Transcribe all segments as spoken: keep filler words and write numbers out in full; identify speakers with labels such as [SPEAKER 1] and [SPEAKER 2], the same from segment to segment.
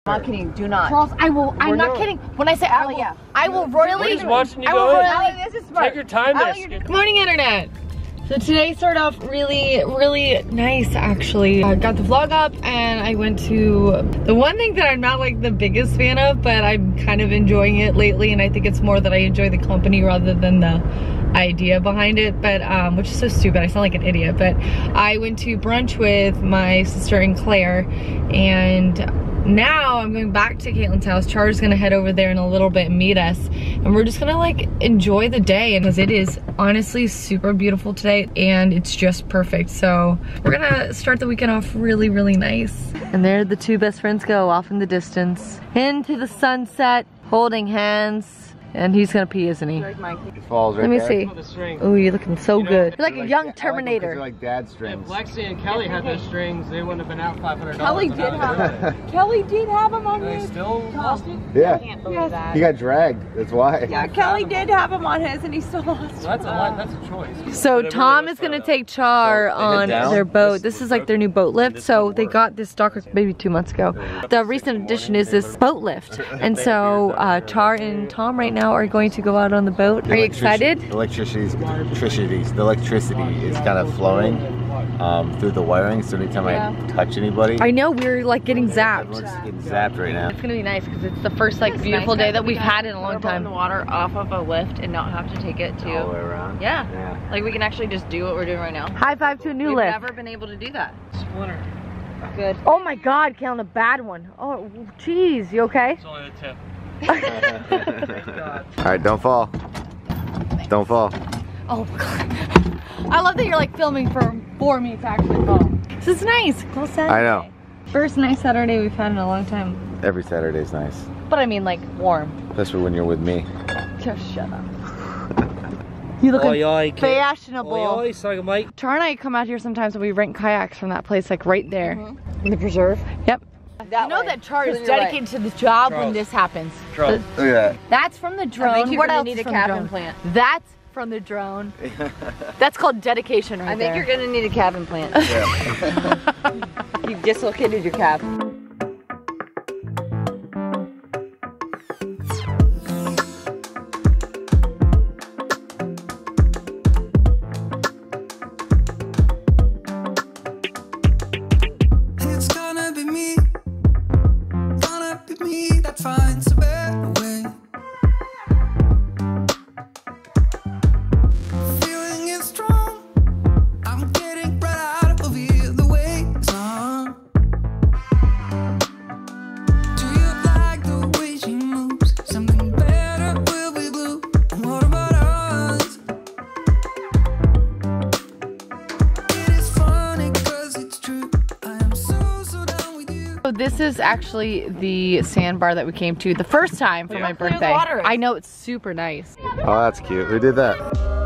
[SPEAKER 1] I'm not kidding. Do not.
[SPEAKER 2] Charles, I will. I'm
[SPEAKER 1] We're
[SPEAKER 2] not
[SPEAKER 1] not.
[SPEAKER 2] kidding. When I say I will,
[SPEAKER 1] yeah.
[SPEAKER 2] I will royally.
[SPEAKER 3] He's watching you
[SPEAKER 2] I will
[SPEAKER 3] go in.
[SPEAKER 2] royally.
[SPEAKER 1] Allie, this is smart.
[SPEAKER 3] Take your time,
[SPEAKER 1] Allie,
[SPEAKER 3] miss.
[SPEAKER 2] Good morning, internet. So today started off really, really nice actually. I got the vlog up and I went to the one thing that I'm not like the biggest fan of, but I'm kind of enjoying it lately, and I think it's more that I enjoy the company rather than the idea behind it, but um, which is so stupid. I sound like an idiot, but I went to brunch with my sister and Claire, and now I'm going back to Caitlin's house. Char's gonna head over there in a little bit and meet us, and we're just gonna like enjoy the day, and because it is honestly super beautiful today and it's just perfect. So we're gonna start the weekend off really, really nice. And there the two best friends go off in the distance into the sunset, holding hands. And he's gonna pee, isn't he?
[SPEAKER 4] It falls right
[SPEAKER 2] Let me
[SPEAKER 4] there.
[SPEAKER 2] see. Oh, you're looking so
[SPEAKER 3] You know,
[SPEAKER 2] good. You're like
[SPEAKER 4] They're
[SPEAKER 2] a young
[SPEAKER 4] like,
[SPEAKER 2] Terminator.
[SPEAKER 4] They're like dad
[SPEAKER 3] If
[SPEAKER 4] strings.
[SPEAKER 3] Lexi and Kelly had those strings, they wouldn't have been out five hundred dollars.
[SPEAKER 1] Kelly did have Kelly did have them on
[SPEAKER 3] They
[SPEAKER 1] his.
[SPEAKER 3] still lost it?
[SPEAKER 4] Yeah.
[SPEAKER 1] Can't believe that.
[SPEAKER 4] He got dragged. That's why.
[SPEAKER 1] Yeah, Kelly did have him on his, and he still lost.
[SPEAKER 3] So that's a lot. That's a choice.
[SPEAKER 2] So
[SPEAKER 3] But it
[SPEAKER 2] Tom
[SPEAKER 3] really
[SPEAKER 2] is gonna
[SPEAKER 3] was
[SPEAKER 2] take Char
[SPEAKER 4] So they
[SPEAKER 2] on
[SPEAKER 4] head down?
[SPEAKER 2] their boat.
[SPEAKER 4] This
[SPEAKER 2] This
[SPEAKER 4] was
[SPEAKER 2] is like their new boat lift. So they got this docker maybe two months ago. The recent addition is this boat lift. And so uh, Char and Tom right now are going to go out on the boat. Are you excited?
[SPEAKER 4] The electricity's, electricity's, the electricity is kind of flowing um, through the wiring. So anytime I touch anybody,
[SPEAKER 2] I know we're like getting zapped.
[SPEAKER 4] everyone's getting zapped right now.
[SPEAKER 2] It's gonna be nice because it's the first like beautiful day that we've had in a long time.
[SPEAKER 1] The water off of a lift and not have to take it to.
[SPEAKER 4] All the way around.
[SPEAKER 1] Yeah.
[SPEAKER 4] Yeah.
[SPEAKER 1] Like we can actually just do what we're doing right now.
[SPEAKER 2] High five to a new
[SPEAKER 1] We've
[SPEAKER 2] lift.
[SPEAKER 1] never been able to do that.
[SPEAKER 3] Splinter.
[SPEAKER 1] Good.
[SPEAKER 2] Oh my God, Kalen, a bad one. Oh, jeez, you okay?
[SPEAKER 3] It's only the tip.
[SPEAKER 4] All right, don't fall. Don't fall.
[SPEAKER 2] Oh my God. I love that you're like filming for, for me to actually fall. This is nice. Cool Saturday.
[SPEAKER 4] I know.
[SPEAKER 2] First nice Saturday we've had in a long time.
[SPEAKER 4] Every Saturday's nice,
[SPEAKER 2] But I mean like warm.
[SPEAKER 4] especially when you're with me.
[SPEAKER 2] Just shut up. You looking
[SPEAKER 3] Oi, oi, kid.
[SPEAKER 2] fashionable.
[SPEAKER 3] Oi, oi, sorry, Mike.
[SPEAKER 2] Char and I come out here sometimes and we rent kayaks from that place like right there.
[SPEAKER 1] Mm-hmm. In the preserve.
[SPEAKER 2] Yep.
[SPEAKER 1] That
[SPEAKER 2] You know
[SPEAKER 1] way.
[SPEAKER 2] that Char is
[SPEAKER 1] Then you're right.
[SPEAKER 2] dedicated to the job when
[SPEAKER 3] Charles.
[SPEAKER 2] this happens.
[SPEAKER 3] Charles.
[SPEAKER 4] Look at that.
[SPEAKER 2] That's from the drone.
[SPEAKER 1] I think you're
[SPEAKER 2] what
[SPEAKER 1] gonna
[SPEAKER 2] else
[SPEAKER 1] need
[SPEAKER 2] is
[SPEAKER 1] a
[SPEAKER 2] from
[SPEAKER 1] cap
[SPEAKER 2] the drone?
[SPEAKER 1] implant.
[SPEAKER 2] That's from the drone. That's called dedication right
[SPEAKER 1] I
[SPEAKER 2] there.
[SPEAKER 1] think you're gonna need a calf implant. You've dislocated your calf.
[SPEAKER 5] It's gonna be me, gonna be me that finds a better way. Feeling is strong, I'm getting right out of here, the way is on. Do you like the way she moves? Something better will be blue. And what about us? It is funny 'cause it's true. I am so, so down with you.
[SPEAKER 2] So this is actually the sandbar that we came to the first time for my
[SPEAKER 1] clear the
[SPEAKER 2] birthday.
[SPEAKER 1] water is.
[SPEAKER 2] I know, it's super nice.
[SPEAKER 4] Oh, that's cute. Who did that?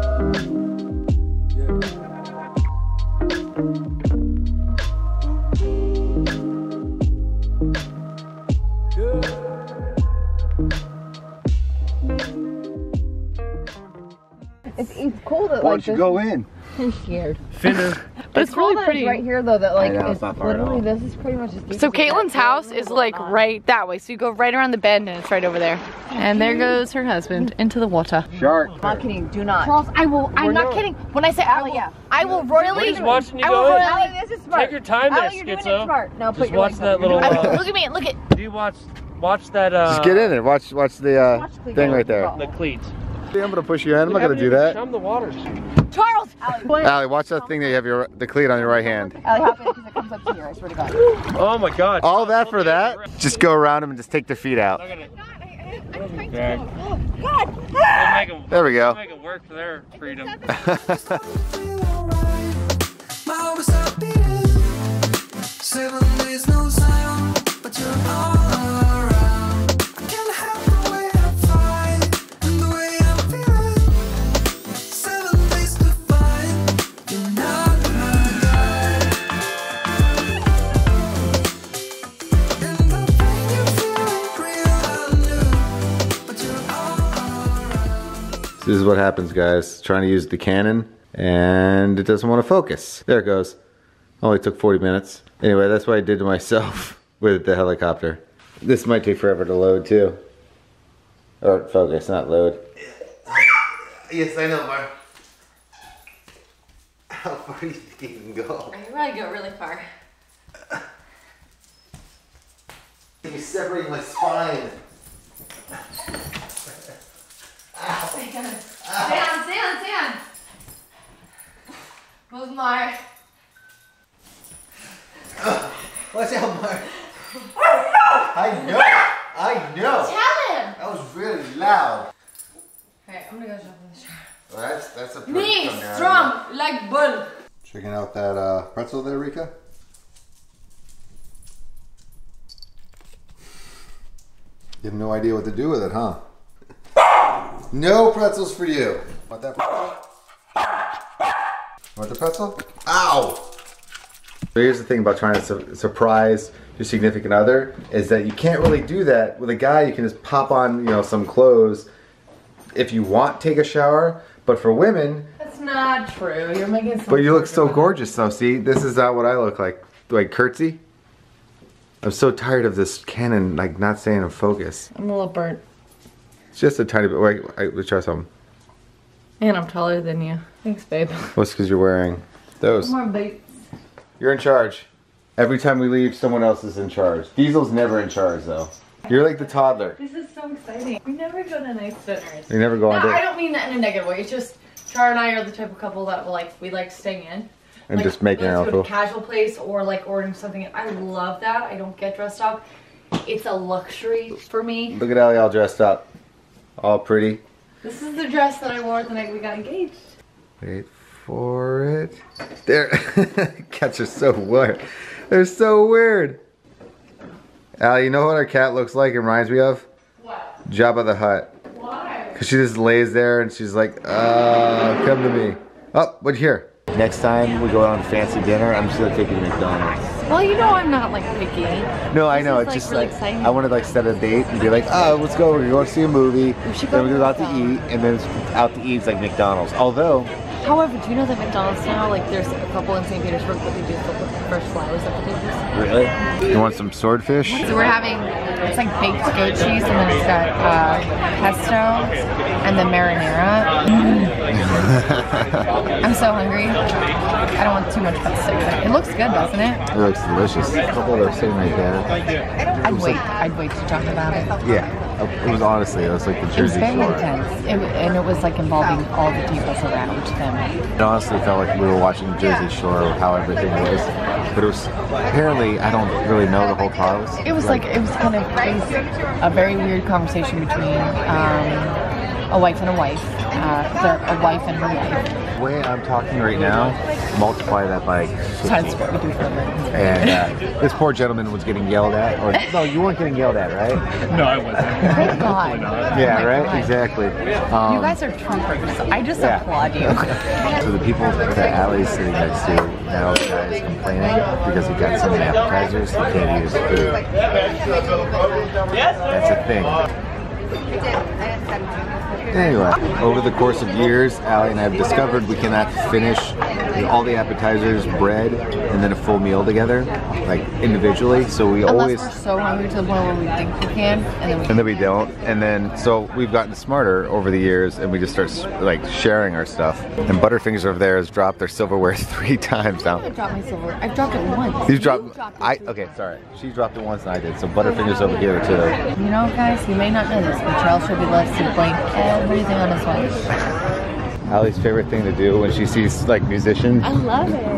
[SPEAKER 1] It's, it's cool that
[SPEAKER 4] Why
[SPEAKER 1] like
[SPEAKER 4] don't you
[SPEAKER 1] this.
[SPEAKER 4] go in?
[SPEAKER 1] I'm scared.
[SPEAKER 3] Finna.
[SPEAKER 2] But it's,
[SPEAKER 1] cool
[SPEAKER 2] really
[SPEAKER 1] that
[SPEAKER 2] pretty.
[SPEAKER 1] It's right here though that like
[SPEAKER 4] I know,
[SPEAKER 1] it's
[SPEAKER 4] it's not far at
[SPEAKER 1] literally
[SPEAKER 4] all.
[SPEAKER 1] this is pretty much just.
[SPEAKER 2] So Caitlin's house is like right that way. So you go right around the bend and it's right over there. And there goes her husband into the water.
[SPEAKER 4] Shark.
[SPEAKER 1] I'm not kidding. Do not.
[SPEAKER 2] Charles, I will, I'm
[SPEAKER 1] We're
[SPEAKER 2] not
[SPEAKER 1] not.
[SPEAKER 2] kidding. When I say I will,
[SPEAKER 1] yeah.
[SPEAKER 2] I will royally.
[SPEAKER 3] He's watching you
[SPEAKER 2] I will
[SPEAKER 3] go in.
[SPEAKER 2] royally-
[SPEAKER 1] Allie, this is smart.
[SPEAKER 3] Take your time there,
[SPEAKER 1] Allie, you're doing it
[SPEAKER 3] schizo.
[SPEAKER 1] smart. No, put
[SPEAKER 3] Just
[SPEAKER 1] your
[SPEAKER 3] watch
[SPEAKER 1] legs
[SPEAKER 3] that
[SPEAKER 1] up. You're
[SPEAKER 3] little,
[SPEAKER 1] doing it
[SPEAKER 2] I-
[SPEAKER 3] uh,
[SPEAKER 2] look at me, look at.
[SPEAKER 3] Do you watch, watch that, uh,
[SPEAKER 4] Just get in there. Watch, watch the uh,
[SPEAKER 1] Watch the
[SPEAKER 4] thing
[SPEAKER 1] go.
[SPEAKER 4] right there.
[SPEAKER 3] the cleats.
[SPEAKER 4] See, I'm gonna push you in. I'm not
[SPEAKER 3] You
[SPEAKER 4] gonna
[SPEAKER 3] haven't
[SPEAKER 4] do
[SPEAKER 3] even
[SPEAKER 4] that.
[SPEAKER 3] chummed the waters.
[SPEAKER 2] Charles!
[SPEAKER 4] Allie, watch that thing that you have your the cleat on your right hand.
[SPEAKER 1] Allie, hop in because it comes up to here. I swear to God.
[SPEAKER 3] Oh my God.
[SPEAKER 4] All that for that? Just go around him and just take the feet out.
[SPEAKER 3] Look at it.
[SPEAKER 1] God. God.
[SPEAKER 3] We'll make 'em-
[SPEAKER 4] There we go.
[SPEAKER 3] we'll make it work for their freedom.
[SPEAKER 5] Feel alright. My heart will stop beating. Seven days no sound, but you're all around. I can't help the way I fight and the way I'm feeling. Seven days to find. You're not my guy. And the pain you feel ain't real, I knew, but you're all around.
[SPEAKER 4] This is what happens, guys. Trying to use the Canon and it doesn't want to focus. There it goes. Only took forty minutes. Anyway, that's what I did to myself with the helicopter. This might take forever to load too. Or focus, not load. Yes, I know, Mark. How far do you think you can go?
[SPEAKER 2] I probably go really far.
[SPEAKER 4] You're separating my spine.
[SPEAKER 2] Stay on, stay on, stay on. Where's my...
[SPEAKER 4] Watch out, Mark. I know. I know.
[SPEAKER 2] Tell him.
[SPEAKER 4] That was really loud.
[SPEAKER 2] Alright, I'm gonna go jump in the shower.
[SPEAKER 4] Well, that's that's a pretty
[SPEAKER 2] Me,
[SPEAKER 4] thumbnail.
[SPEAKER 2] strong, like bull.
[SPEAKER 6] Checking out that uh, pretzel there, Rika? You have no idea what to do with it, huh? No pretzels for you. Want that pretzel? Want the pretzel? Ow! So here's the thing about trying to su surprise your significant other is that you can't really do that with a guy. You can just pop on, you know, some clothes if you want to take a shower. But for women,
[SPEAKER 2] That's not true. You're making some.
[SPEAKER 4] but you look so gorgeous though. See, this is not what I look like. Like curtsy. I'm so tired of this Canon like not staying in focus.
[SPEAKER 2] I'm a little burnt.
[SPEAKER 4] It's just a tiny bit. Wait, wait, let's try something.
[SPEAKER 2] And I'm taller than you. Thanks, babe.
[SPEAKER 4] What's because you're wearing those?
[SPEAKER 2] More boots.
[SPEAKER 4] You're in charge. Every time we leave, someone else is in charge. Diesel's never in charge though. You're like the toddler.
[SPEAKER 2] This is so exciting. We never go to nice dinners.
[SPEAKER 4] You never go on
[SPEAKER 2] No, I
[SPEAKER 4] dates
[SPEAKER 2] don't mean that in a negative way. It's just Char and I are the type of couple that will like we like staying in.
[SPEAKER 4] and
[SPEAKER 2] Like,
[SPEAKER 4] just making it
[SPEAKER 2] let's
[SPEAKER 4] all
[SPEAKER 2] go
[SPEAKER 4] cool.
[SPEAKER 2] to a casual place or like ordering something. I love that. I don't get dressed up. It's a luxury for me.
[SPEAKER 4] Look at Allie all dressed up. All pretty.
[SPEAKER 2] This is the dress that I wore the night we got engaged.
[SPEAKER 4] Wait for it. There. Cats are so weird. They're so weird. Allie, you know what our cat looks like and reminds me of?
[SPEAKER 2] What?
[SPEAKER 4] Jabba the Hutt.
[SPEAKER 2] Why?
[SPEAKER 4] Because she just lays there and she's like, uh, come to me. Oh, what'd you hear? Next time we go out on fancy dinner, I'm just gonna take you to McDonald's.
[SPEAKER 2] Well, you know I'm not like picky.
[SPEAKER 4] No, I
[SPEAKER 2] This
[SPEAKER 4] know.
[SPEAKER 2] is,
[SPEAKER 4] It's
[SPEAKER 2] like,
[SPEAKER 4] just
[SPEAKER 2] really
[SPEAKER 4] like
[SPEAKER 2] exciting.
[SPEAKER 4] I want to like set a date and be like, oh, let's go. We're gonna go see a movie.
[SPEAKER 2] We should
[SPEAKER 4] Then
[SPEAKER 2] go
[SPEAKER 4] we
[SPEAKER 2] to
[SPEAKER 4] go out to
[SPEAKER 2] McDonald's.
[SPEAKER 4] eat, and then it's out to eat. It's like McDonald's. Although,
[SPEAKER 2] However, do you know that McDonald's now, like there's a couple in Saint Petersburg that they do the fresh flowers that they do.
[SPEAKER 4] really, you want some swordfish?
[SPEAKER 2] So we're having, it's like baked goat cheese and then it's got uh, pesto and then marinara. I'm so hungry. I don't want too much pesto. It looks good, doesn't it?
[SPEAKER 4] It looks delicious. A couple that are sitting right there.
[SPEAKER 2] I'd wait. I'd wait to talk about it.
[SPEAKER 4] Yeah, it was honestly, it was like the
[SPEAKER 2] It was
[SPEAKER 4] Jersey
[SPEAKER 2] very
[SPEAKER 4] Shore.
[SPEAKER 2] intense, it, and it was like involving all the tables around them.
[SPEAKER 4] It honestly felt like we were watching Jersey Shore or how everything was. But it was apparently, I don't really know the whole process.
[SPEAKER 2] It was like, it was kind of crazy. A very weird conversation between um, a wife and a wife, uh, their- a wife and her wife.
[SPEAKER 4] The way I'm talking right now, multiply that by
[SPEAKER 2] That's
[SPEAKER 4] fifty.
[SPEAKER 2] what we do for a living.
[SPEAKER 4] And uh, this poor gentleman was getting yelled at. Or no, you weren't getting yelled at, right?
[SPEAKER 3] No, I wasn't.
[SPEAKER 2] Thank God.
[SPEAKER 4] Yeah,
[SPEAKER 2] Oh my
[SPEAKER 4] right?
[SPEAKER 2] God.
[SPEAKER 4] Exactly. Um,
[SPEAKER 2] You guys are troopers. I just
[SPEAKER 4] yeah.
[SPEAKER 2] applaud you.
[SPEAKER 4] So the people that Allie's sitting next to, now the guy is complaining because he got so many appetizers, he can't eat his food. That's a thing. Anyway, over the course of years, Allie and I have discovered we cannot finish all the appetizers, bread, and then a full meal together, like individually. So we
[SPEAKER 2] Unless
[SPEAKER 4] always,
[SPEAKER 2] we're so hungry to the point where we think we can, and then we
[SPEAKER 4] and then we don't. And then, so we've gotten smarter over the years, and we just start like sharing our stuff. And Butterfingers over there has dropped their silverware three times now.
[SPEAKER 2] I dropped my silver. I've dropped it once.
[SPEAKER 4] You dropped.
[SPEAKER 2] dropped it.
[SPEAKER 4] I okay. Sorry, she dropped it once and I did. So Butterfingers over here too.
[SPEAKER 2] You know, guys, you may not know this, but Charles Trippy loves to blame everything on his wife.
[SPEAKER 4] Allie's favorite thing to do when she sees like musicians.
[SPEAKER 2] I love it.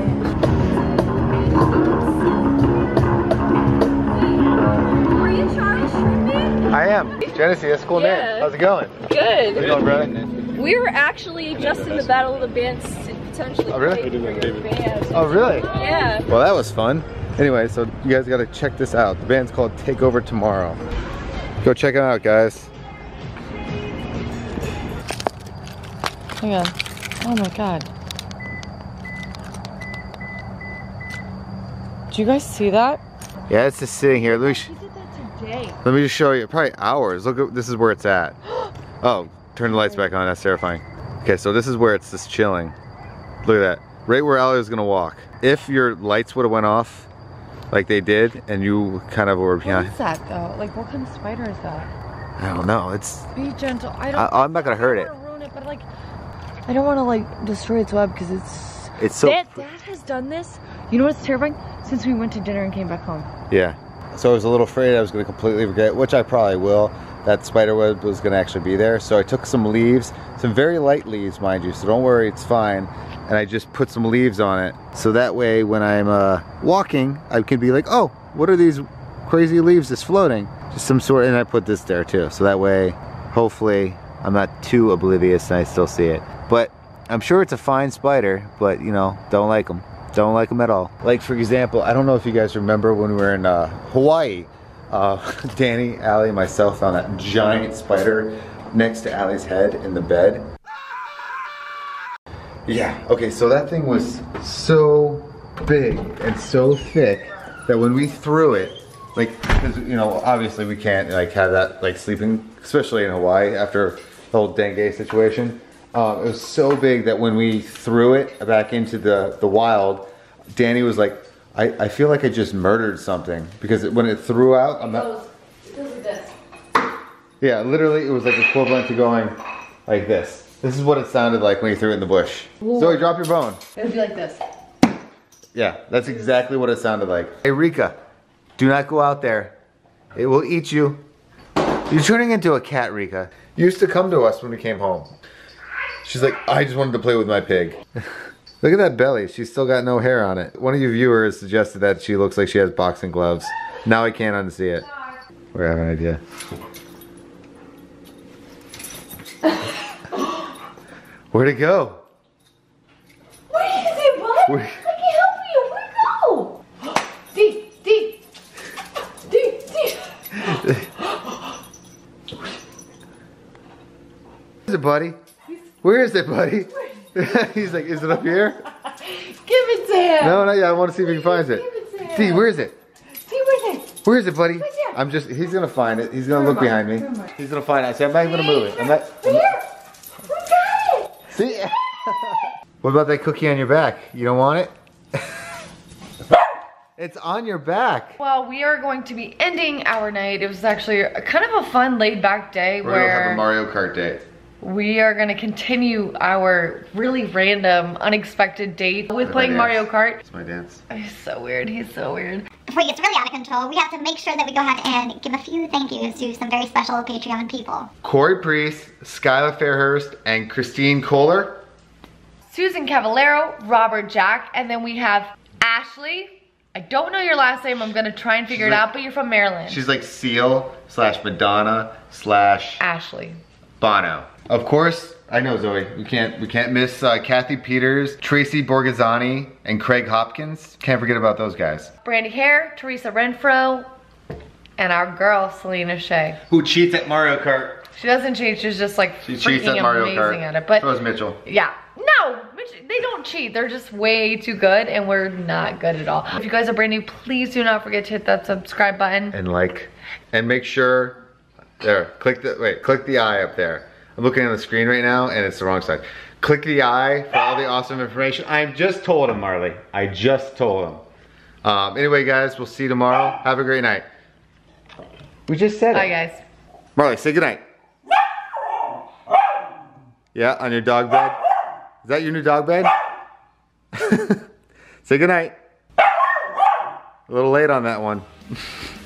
[SPEAKER 1] Were you Charles Trippy?
[SPEAKER 4] I am. Genesee, that's a cool
[SPEAKER 1] Yeah.
[SPEAKER 4] name. How's it going?
[SPEAKER 1] Good.
[SPEAKER 4] How's it going, brother?
[SPEAKER 1] We were actually just in the battle of the bands to potentially
[SPEAKER 4] Oh, really?
[SPEAKER 1] play for your band.
[SPEAKER 4] Oh, really?
[SPEAKER 1] Yeah.
[SPEAKER 4] Well, that was fun. Anyway, so you guys got to check this out. The band's called Take Over Tomorrow. Go check it out, guys.
[SPEAKER 2] Hang on. Oh my God. Did you guys see that?
[SPEAKER 4] Yeah, it's just sitting here. Let me, sh
[SPEAKER 1] We did that today.
[SPEAKER 4] let me just show you. Probably hours. Look, at, this is where it's at. Oh, turn the lights back on. That's terrifying. Okay, so this is where it's just chilling. Look at that. Right where Allie was gonna walk. If your lights would have went off,
[SPEAKER 6] like they did, and you kind of were
[SPEAKER 2] What
[SPEAKER 6] behind.
[SPEAKER 2] is that though? Like what kind of spider is that?
[SPEAKER 6] I don't know. It's.
[SPEAKER 2] Be gentle. I don't.
[SPEAKER 6] I, I'm not gonna hurt
[SPEAKER 2] I
[SPEAKER 6] it.
[SPEAKER 2] don't wanna ruin it, but like, I don't want to like destroy its web because it's.
[SPEAKER 6] It's so.
[SPEAKER 2] Dad, Dad has done this. You know what's terrifying? Since we went to dinner and came back home.
[SPEAKER 6] Yeah. So I was a little afraid I was gonna completely forget, which I probably will. That spider web was gonna actually be there. So I took some leaves, some very light leaves, mind you. So don't worry, it's fine. And I just put some leaves on it. So that way, when I'm uh, walking, I can be like, oh, what are these crazy leaves just floating? Just some sort, and I put this there too. So that way, hopefully, I'm not too oblivious and I still see it. But I'm sure it's a fine spider, but you know, don't like them. Don't like them at all. Like for example, I don't know if you guys remember when we were in uh, Hawaii, uh, Danny, Allie, and myself found that giant spider next to Allie's head in the bed. Yeah, okay, so that thing was so big and so thick that when we threw it, like, cause, you know, obviously we can't like have that like sleeping, especially in Hawaii after the whole dengue situation. Um, it was so big that when we threw it back into the, the wild, Danny was like, I, I feel like I just murdered something because it, when it threw out, I'm not.
[SPEAKER 2] It goes like this.
[SPEAKER 6] Yeah, literally it was like equivalent to going like this. This is what it sounded like when you threw it in the bush. Whoa. Zoe, drop your bone.
[SPEAKER 2] It would be like this.
[SPEAKER 6] Yeah, that's exactly what it sounded like. Hey Rika, do not go out there. It will eat you. You're turning into a cat, Rika. You used to come to us when we came home. She's like, I just wanted to play with my pig. Look at that belly. She's still got no hair on it. One of you viewers suggested that she looks like she has boxing gloves. Now I can't unsee it. We have an idea. Where'd it go?
[SPEAKER 2] Where is it, bud?
[SPEAKER 6] Where?
[SPEAKER 2] I can't help you. Where'd it go? D, D, D, D.
[SPEAKER 6] Where is it, buddy? Where is it, buddy? He's like, is it up here?
[SPEAKER 2] Give it to him.
[SPEAKER 6] No, not yet. I want to see if he finds it.
[SPEAKER 2] Give it to him.
[SPEAKER 6] D, where is it?
[SPEAKER 2] D, where's it?
[SPEAKER 6] Where is it, buddy?
[SPEAKER 2] Right there.
[SPEAKER 6] I'm just, he's gonna find it. He's gonna look behind me.
[SPEAKER 2] Where am I?
[SPEAKER 6] He's gonna find it. I said, I'm not even gonna move it. I'm not. I'm not-
[SPEAKER 2] Where? We got it.
[SPEAKER 6] See? What about that cookie on your back? You don't want it? It's on your back.
[SPEAKER 2] Well, we are going to be ending our night. It was actually a, kind of a fun laid back day
[SPEAKER 6] We're gonna have
[SPEAKER 2] where
[SPEAKER 6] a Mario Kart day.
[SPEAKER 2] we are going to continue our really random, unexpected date with playing Mario Kart.
[SPEAKER 6] It's my dance.
[SPEAKER 2] He's so weird. He's so weird.
[SPEAKER 7] Before it gets really out of control, we have to make sure that we go ahead and give a few thank yous to some very special Patreon people.
[SPEAKER 6] Corey Priest, Skylar Fairhurst, and Christine Kohler.
[SPEAKER 2] Susan Cavallero, Robert Jack, and then we have Ashley. I don't know your last name. I'm going to try and figure
[SPEAKER 6] She's
[SPEAKER 2] it
[SPEAKER 6] like-
[SPEAKER 2] out, but you're from Maryland.
[SPEAKER 6] She's like Seal slash Madonna slash
[SPEAKER 2] Ashley.
[SPEAKER 6] Bono. Of course, I know Zoe. We can't we can't miss uh, Kathy Peters, Tracy Borghesani, and Craig Hopkins. Can't forget about those guys.
[SPEAKER 2] Brandy Hare, Teresa Renfro, and our girl, Selena Shea.
[SPEAKER 6] Who cheats at Mario Kart?
[SPEAKER 2] She doesn't cheat, she's just like
[SPEAKER 6] She cheats
[SPEAKER 2] freaking
[SPEAKER 6] at Mario
[SPEAKER 2] amazing
[SPEAKER 6] Kart.
[SPEAKER 2] at it. But
[SPEAKER 6] So is Mitchell.
[SPEAKER 2] yeah, no, Mitch- they don't cheat. They're just way too good and we're not good at all. If you guys are brand new, please do not forget to hit that subscribe button.
[SPEAKER 6] And like, and make sure, there, click the, wait, click the eye up there. I'm looking at the screen right now and it's the wrong side. Click the eye for all the awesome information. I just told him, Marley. I just told him. Um, anyway, guys, we'll see you tomorrow. Have a great night. We just said
[SPEAKER 2] Bye
[SPEAKER 6] it.
[SPEAKER 2] guys.
[SPEAKER 6] Marley, say goodnight. Yeah, on your dog bed. Is that your new dog bed? Say goodnight. A little late on that one.